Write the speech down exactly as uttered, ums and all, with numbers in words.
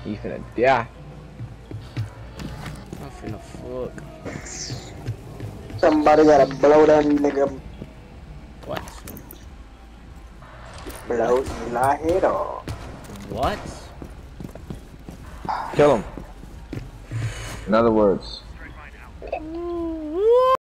You finna die. I'm finna fuck. Somebody gotta blow that nigga. What? Blow Eli head off. What? Kill him. In other words.